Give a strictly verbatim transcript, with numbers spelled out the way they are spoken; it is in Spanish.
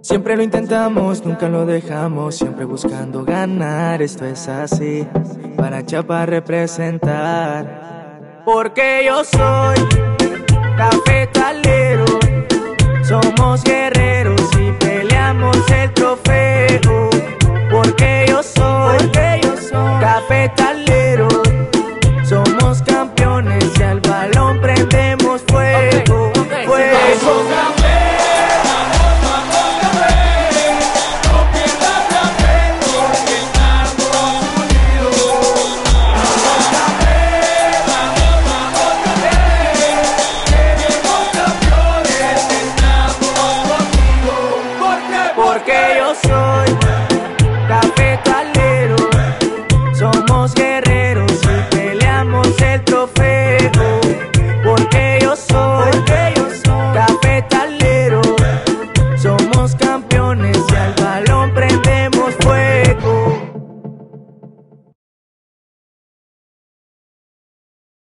Siempre lo intentamos, nunca lo dejamos, siempre buscando ganar, esto es así, para Chiapas representar. Porque yo soy cafetalero, somos guerreros y peleamos el trofeo. Porque yo soy, porque yo soy cafetalero, somos campeones y al balón prendemos fuego, okay, okay. Fuego. Porque yo soy cafetalero, somos guerreros y peleamos el trofeo. Porque yo soy, porque yo soy cafetalero, somos campeones y al